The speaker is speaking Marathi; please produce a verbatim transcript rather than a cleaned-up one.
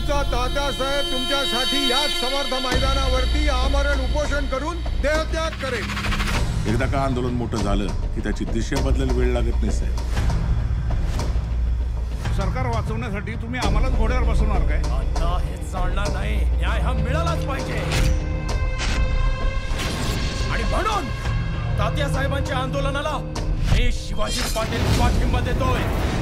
तुमचा तात्यासाहेब तुमच्यासाठी याच समर्थ मैदानावरती आमरण उपोषण करून देहत्याग करेल। एकदा का आंदोलन मोठं झालं की त्याची दिशा बदलायला वेळ लागत नाही साहेब। सरकार वाचवण्यासाठी तुम्ही आम्हालाच घोड्यावर बसवणार काय? आता हे चालणार नाही, न्याय हा मिळालाच पाहिजे। आणि म्हणून तात्यासाहेबांच्या आंदोलनाला मी शिवाजी पाटील पाठिंबा देतोय।